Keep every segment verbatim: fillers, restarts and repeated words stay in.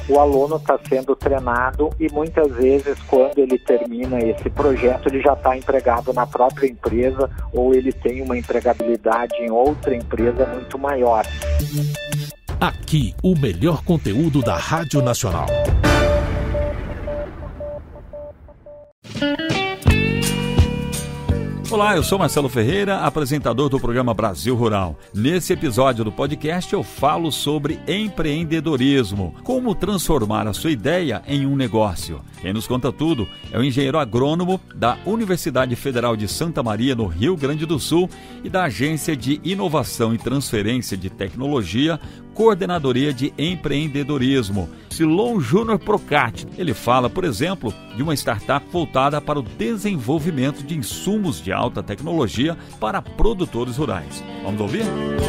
o aluno está sendo treinado e muitas vezes quando ele termina esse projeto ele já está empregado na própria empresa ou ele tem uma empregabilidade em outra empresa muito maior. Aqui, o melhor conteúdo da Rádio Nacional. Olá, eu sou Marcelo Ferreira, apresentador do programa Brasil Rural. Nesse episódio do podcast eu falo sobre empreendedorismo, como transformar a sua ideia em um negócio. Quem nos conta tudo é o engenheiro agrônomo da Universidade Federal de Santa Maria, no Rio Grande do Sul, e da Agência de Inovação e Transferência de Tecnologia, Coordenadoria de Empreendedorismo, Silon Júnior Procati. Ele fala, por exemplo, de uma startup voltada para o desenvolvimento de insumos de alta tecnologia para produtores rurais. Vamos ouvir?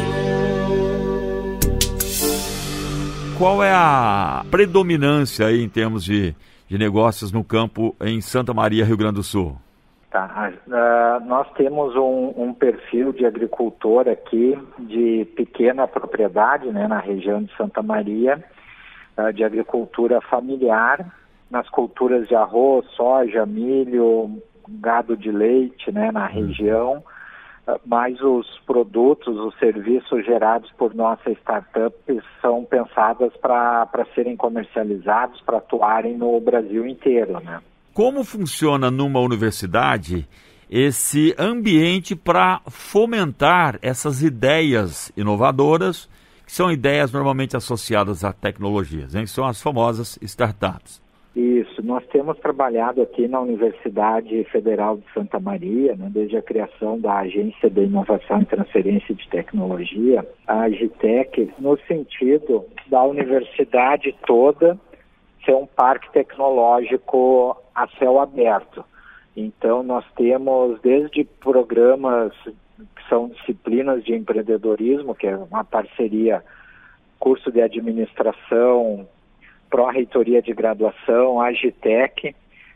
Qual é a predominância aí em termos de, de negócios no campo em Santa Maria, Rio Grande do Sul? Tá, uh, nós temos um, um perfil de agricultor aqui de pequena propriedade, né, na região de Santa Maria, uh, de agricultura familiar, nas culturas de arroz, soja, milho, gado de leite, né, na região, uh, mas os produtos, os serviços gerados por nossa startup são pensados para para serem comercializados, para atuarem no Brasil inteiro, né? Como funciona numa universidade esse ambiente para fomentar essas ideias inovadoras, que são ideias normalmente associadas a tecnologias, hein? São as famosas startups. Isso, nós temos trabalhado aqui na Universidade Federal de Santa Maria, né, desde a criação da Agência de Inovação e Transferência de Tecnologia, a Agitec, no sentido da universidade toda ser um parque tecnológico a céu aberto. Então, nós temos desde programas que são disciplinas de empreendedorismo, que é uma parceria, curso de administração, pró-reitoria de graduação, Agitec.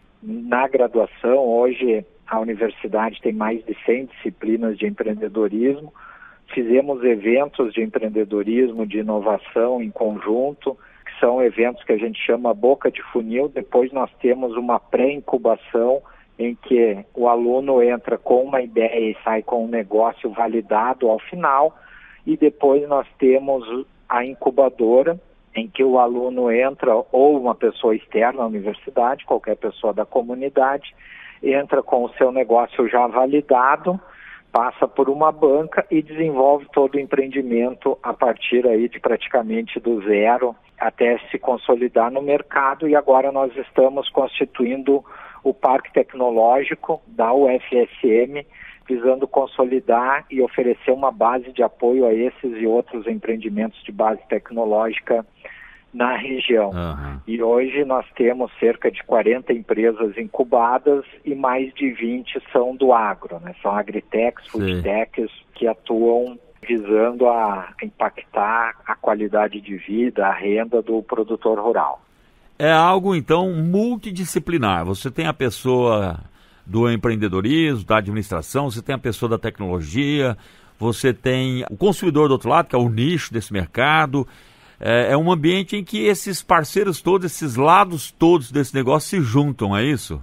Na graduação, hoje, a universidade tem mais de cem disciplinas de empreendedorismo. Fizemos eventos de empreendedorismo, de inovação em conjunto, são eventos que a gente chama boca de funil. Depois nós temos uma pré-incubação em que o aluno entra com uma ideia e sai com um negócio validado ao final, e depois nós temos a incubadora, em que o aluno entra, ou uma pessoa externa à universidade, qualquer pessoa da comunidade, entra com o seu negócio já validado, passa por uma banca e desenvolve todo o empreendimento a partir aí de praticamente do zero até se consolidar no mercado. E agora nós estamos constituindo o Parque Tecnológico da U F S M, visando consolidar e oferecer uma base de apoio a esses e outros empreendimentos de base tecnológica na região. Uhum. E hoje nós temos cerca de quarenta empresas incubadas e mais de vinte são do agro, né? São agritechs, foodtechs, que atuam visando a impactar a qualidade de vida, a renda do produtor rural. É algo, então, multidisciplinar. Você tem a pessoa do empreendedorismo, da administração, você tem a pessoa da tecnologia, você tem o consumidor do outro lado, que é o nicho desse mercado. É, é um ambiente em que esses parceiros todos, esses lados todos desse negócio se juntam, é isso?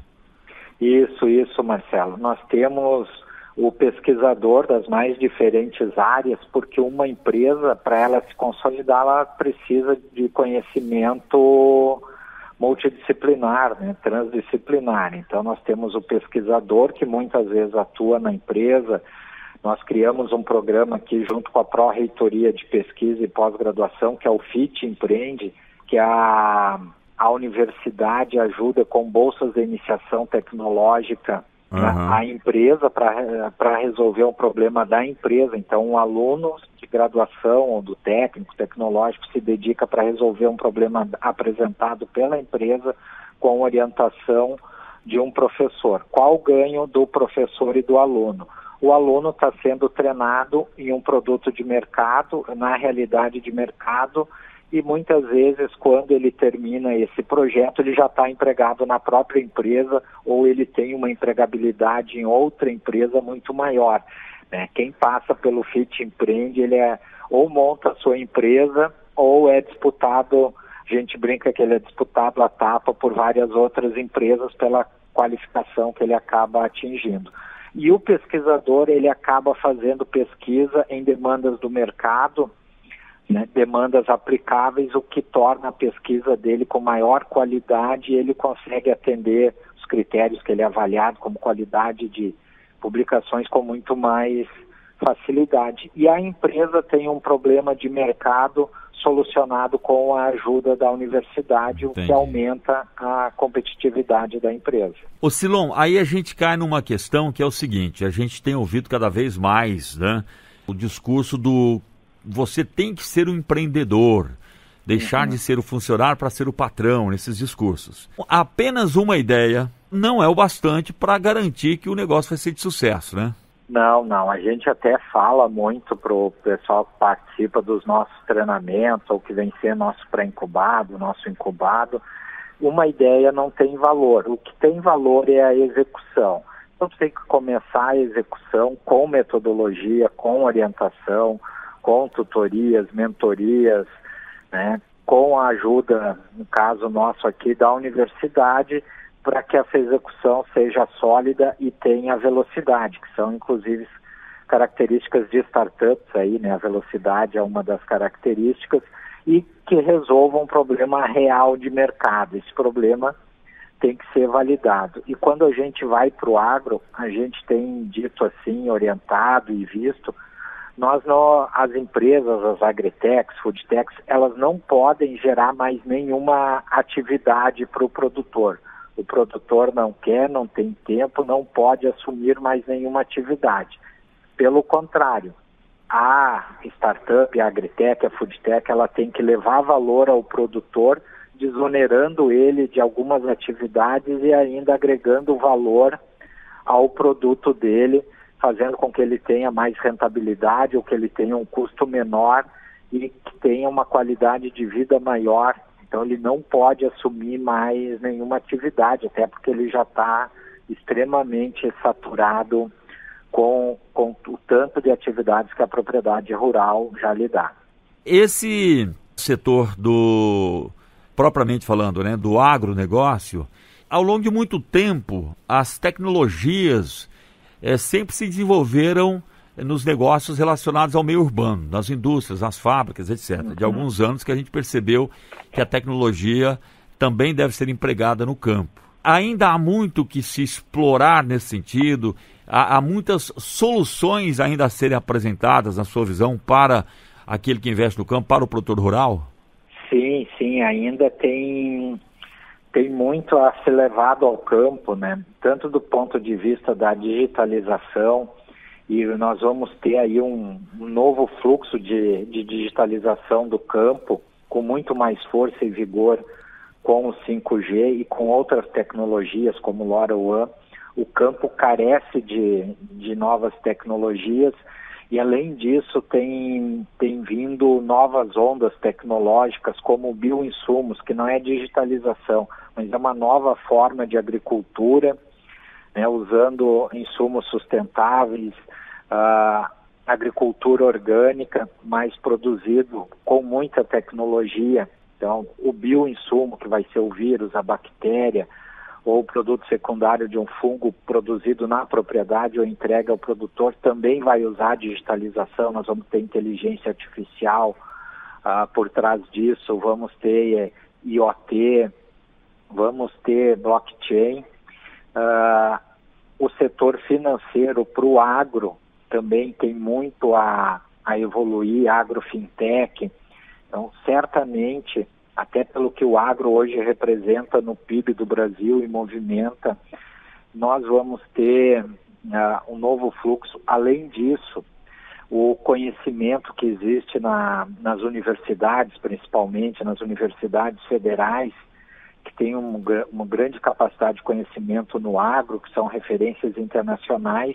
Isso, isso, Marcelo. Nós temos o pesquisador das mais diferentes áreas, porque uma empresa, para ela se consolidar, ela precisa de conhecimento multidisciplinar, né, transdisciplinar. Então nós temos o pesquisador, que muitas vezes atua na empresa. Nós criamos um programa aqui junto com a Pró-Reitoria de Pesquisa e Pós-Graduação, que é o FIT Empreende, que a, a universidade ajuda com bolsas de iniciação tecnológica, uhum, né, a empresa para resolver um problema da empresa. Então, um aluno de graduação ou do técnico tecnológico se dedica para resolver um problema apresentado pela empresa com orientação de um professor. Qual o ganho do professor e do aluno? O aluno está sendo treinado em um produto de mercado, na realidade de mercado, e muitas vezes, quando ele termina esse projeto, ele já está empregado na própria empresa ou ele tem uma empregabilidade em outra empresa muito maior, né? Quem passa pelo FIT Empreende, ele é, ou monta a sua empresa ou é disputado A gente brinca que ele é disputado a tapa por várias outras empresas pela qualificação que ele acaba atingindo. E o pesquisador, ele acaba fazendo pesquisa em demandas do mercado, né, demandas aplicáveis, o que torna a pesquisa dele com maior qualidade, e ele consegue atender os critérios que ele é avaliado como qualidade de publicações com muito mais facilidade. E a empresa tem um problema de mercado solucionado com a ajuda da universidade, Entendi. O que aumenta a competitividade da empresa. Ô Silon, aí a gente cai numa questão que é o seguinte, a gente tem ouvido cada vez mais, né, o discurso do você tem que ser um empreendedor, deixar uhum. de ser o funcionário para ser o patrão, nesses discursos. Apenas uma ideia não é o bastante para garantir que o negócio vai ser de sucesso, né? Não, não. A gente até fala muito para o pessoal que participa dos nossos treinamentos, ou que vem ser nosso pré-incubado, nosso incubado. Uma ideia não tem valor. O que tem valor é a execução. Então, você tem que começar a execução com metodologia, com orientação, com tutorias, mentorias, né, com a ajuda, no caso nosso aqui, da universidade, para que essa execução seja sólida e tenha velocidade, que são inclusive características de startups aí, né? A velocidade é uma das características, e que resolva um problema real de mercado. Esse problema tem que ser validado. E quando a gente vai para o agro, a gente tem dito assim, orientado e visto, nós não, as empresas, as agritechs, foodtechs, elas não podem gerar mais nenhuma atividade para o produtor. O produtor não quer, não tem tempo, não pode assumir mais nenhuma atividade. Pelo contrário, a startup, a agritech, a foodtech, ela tem que levar valor ao produtor, desonerando ele de algumas atividades e ainda agregando valor ao produto dele, fazendo com que ele tenha mais rentabilidade ou que ele tenha um custo menor e que tenha uma qualidade de vida maior. Então ele não pode assumir mais nenhuma atividade, até porque ele já está extremamente saturado com, com o tanto de atividades que a propriedade rural já lhe dá. Esse setor do, propriamente falando, né, do agronegócio, ao longo de muito tempo, as tecnologias é, sempre se desenvolveram nos negócios relacionados ao meio urbano, nas indústrias, nas fábricas, etcétera. Uhum. De alguns anos que a gente percebeu que a tecnologia também deve ser empregada no campo. Ainda há muito que se explorar nesse sentido, há, há muitas soluções ainda a serem apresentadas, na sua visão, para aquele que investe no campo, para o produtor rural? Sim, sim, ainda tem, tem muito a ser levado ao campo, né? Tanto do ponto de vista da digitalização, e nós vamos ter aí um, um novo fluxo de, de digitalização do campo, com muito mais força e vigor com o cinco G e com outras tecnologias como o LoRaWAN. O campo carece de, de novas tecnologias e, além disso, tem, tem vindo novas ondas tecnológicas como bioinsumos, que não é digitalização, mas é uma nova forma de agricultura, né, usando insumos sustentáveis, uh, agricultura orgânica, mas produzido com muita tecnologia. Então, o bioinsumo, que vai ser o vírus, a bactéria, ou o produto secundário de um fungo produzido na propriedade ou entregue ao produtor, também vai usar a digitalização. Nós vamos ter inteligência artificial uh, por trás disso, vamos ter eh, I O T, vamos ter blockchain. Uh, o setor financeiro para o agro também tem muito a, a evoluir, agrofintech. Então, certamente, até pelo que o agro hoje representa no P I B do Brasil e movimenta, nós vamos ter uh, um novo fluxo. Além disso, o conhecimento que existe na, nas universidades, principalmente nas universidades federais, que tem um, uma grande capacidade de conhecimento no agro, que são referências internacionais,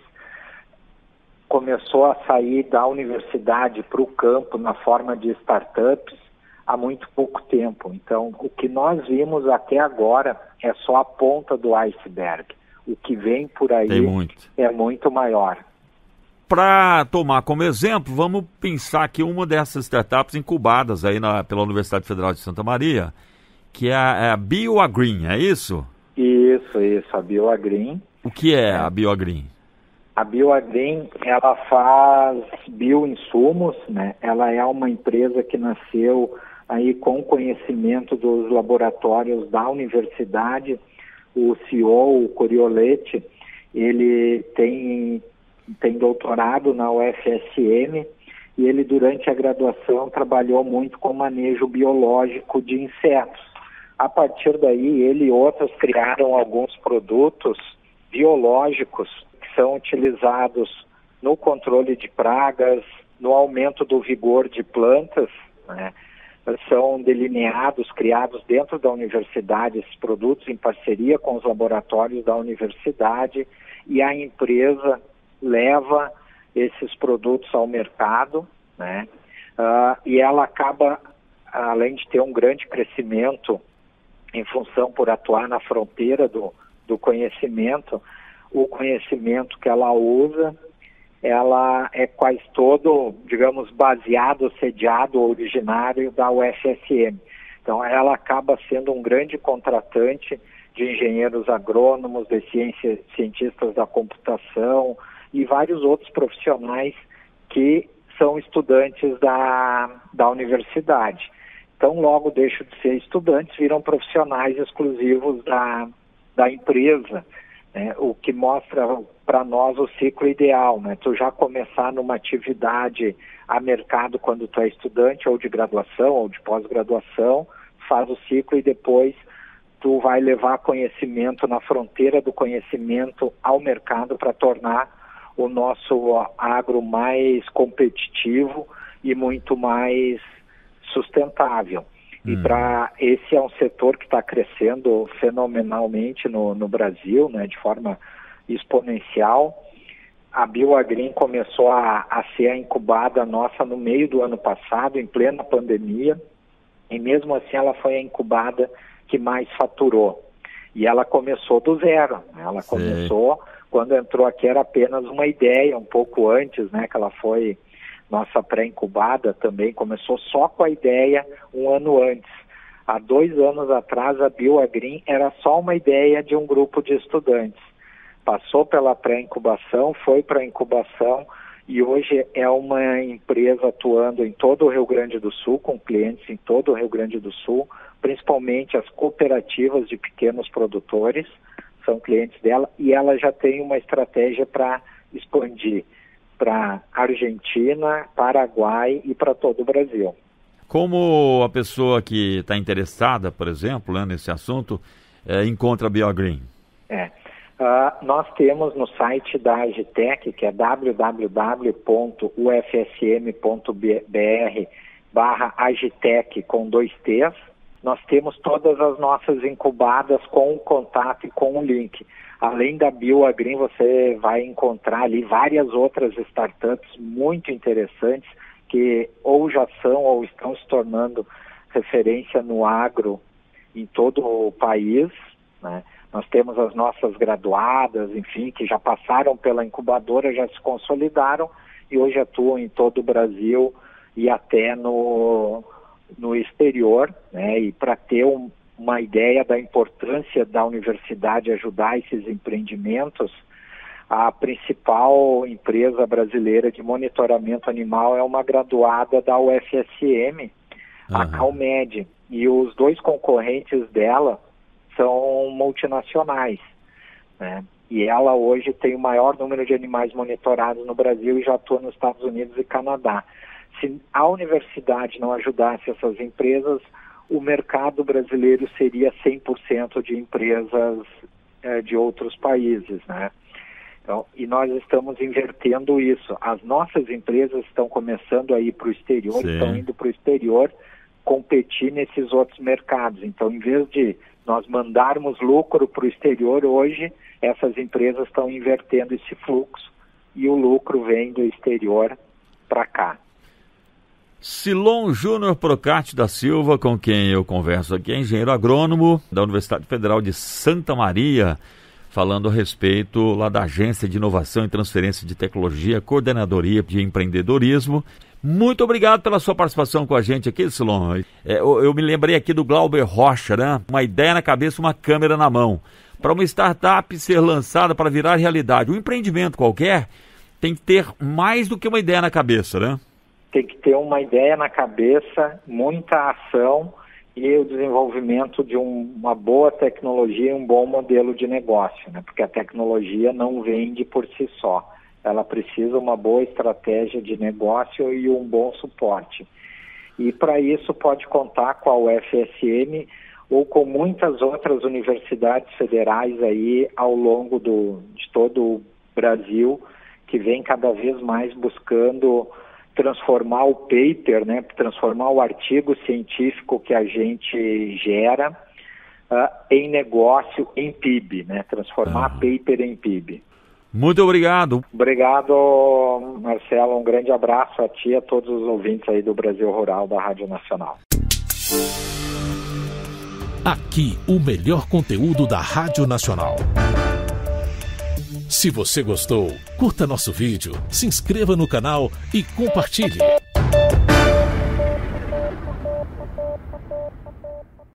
começou a sair da universidade para o campo na forma de startups há muito pouco tempo. Então, o que nós vimos até agora é só a ponta do iceberg. O que vem por aí muito. é muito maior. para tomar como exemplo, vamos pensar aqui uma dessas startups incubadas aí na, pela Universidade Federal de Santa Maria, que é a, é a BioAgreen, é isso? Isso, isso, a BioAgreen. O que é a BioAgreen? A BioAgreen, ela faz bioinsumos, né? Ela é uma empresa que nasceu aí com conhecimento dos laboratórios da universidade. O C E O, o Coriolete, ele tem, tem doutorado na U F S M e ele, durante a graduação, trabalhou muito com manejo biológico de insetos. A partir daí, ele e outros criaram alguns produtos biológicos que são utilizados no controle de pragas, no aumento do vigor de plantas, né? São delineados, criados dentro da universidade, esses produtos em parceria com os laboratórios da universidade, e a empresa leva esses produtos ao mercado, né? Uh, e ela acaba, além de ter um grande crescimento em função por atuar na fronteira do, do conhecimento, o conhecimento que ela usa, ela é quase todo, digamos, baseado, sediado, originário da U F S M. Então, ela acaba sendo um grande contratante de engenheiros agrônomos, de ciência, cientistas da computação e vários outros profissionais que são estudantes da, da universidade. Então, logo deixam de ser estudantes, viram profissionais exclusivos da, da empresa, né? O que mostra para nós o ciclo ideal, né? Tu já começar numa atividade a mercado quando tu é estudante, ou de graduação, ou de pós-graduação, faz o ciclo e depois tu vai levar conhecimento na fronteira do conhecimento ao mercado para tornar o nosso agro mais competitivo e muito mais sustentável. E Hum. para esse é um setor que está crescendo fenomenalmente no, no Brasil, né, de forma exponencial. A BioAgreen começou a, a ser a incubada nossa no meio do ano passado, em plena pandemia, e mesmo assim ela foi a incubada que mais faturou. E ela começou do zero, né? Ela Sei. começou, quando entrou aqui era apenas uma ideia, um pouco antes, né, que ela foi nossa pré-incubada também, começou só com a ideia um ano antes. Há dois anos atrás, a BioAgreen era só uma ideia de um grupo de estudantes. Passou pela pré-incubação, foi para a incubação e hoje é uma empresa atuando em todo o Rio Grande do Sul, com clientes em todo o Rio Grande do Sul, principalmente as cooperativas de pequenos produtores, são clientes dela, e ela já tem uma estratégia para expandir para Argentina, Paraguai e para todo o Brasil. Como a pessoa que está interessada, por exemplo, né, nesse assunto, é, encontra a BioAgreen? É. Uh, nós temos no site da Agitec, que é w w w ponto u f s m ponto b r barra Agitec com dois T's, nós temos todas as nossas incubadas com o contato e com o link. Além da BioAgreen, você vai encontrar ali várias outras startups muito interessantes que ou já são ou estão se tornando referência no agro em todo o país, né? Nós temos as nossas graduadas, enfim, que já passaram pela incubadora, já se consolidaram e hoje atuam em todo o Brasil e até no, no exterior, né? E para ter um, uma ideia da importância da universidade ajudar esses empreendimentos, a principal empresa brasileira de monitoramento animal é uma graduada da U F S M, uhum. a CalMed, e os dois concorrentes dela são multinacionais, né? E ela hoje tem o maior número de animais monitorados no Brasil e já atua nos Estados Unidos e Canadá. Se a universidade não ajudasse essas empresas, o mercado brasileiro seria cem por cento de empresas eh, de outros países, né? Então, e nós estamos invertendo isso. As nossas empresas estão começando a ir para o exterior, Sim. estão indo para o exterior competir nesses outros mercados. Então, em vez de nós mandarmos lucro para o exterior, hoje essas empresas estão invertendo esse fluxo e o lucro vem do exterior para cá. Silon Júnior Procati da Silva, com quem eu converso aqui, é engenheiro agrônomo da Universidade Federal de Santa Maria, falando a respeito lá da Agência de Inovação e Transferência de Tecnologia, Coordenadoria de Empreendedorismo. Muito obrigado pela sua participação com a gente aqui, Silon. É, eu, eu me lembrei aqui do Glauber Rocha, né? Uma ideia na cabeça, uma câmera na mão. Para uma startup ser lançada para virar realidade, um empreendimento qualquer tem que ter mais do que uma ideia na cabeça, né? Tem que ter uma ideia na cabeça, muita ação e o desenvolvimento de um, uma boa tecnologia e um bom modelo de negócio, né? Porque a tecnologia não vende por si só. Ela precisa uma boa estratégia de negócio e um bom suporte. E para isso pode contar com a U F S M ou com muitas outras universidades federais aí ao longo do, de todo o Brasil, que vem cada vez mais buscando transformar o paper, né, transformar o artigo científico que a gente gera uh, em negócio, em P I B, né, transformar ah. paper em P I B. Muito obrigado. Obrigado, Marcelo. Um grande abraço a ti e a todos os ouvintes aí do Brasil Rural da Rádio Nacional. Aqui, o melhor conteúdo da Rádio Nacional. Se você gostou, curta nosso vídeo, se inscreva no canal e compartilhe.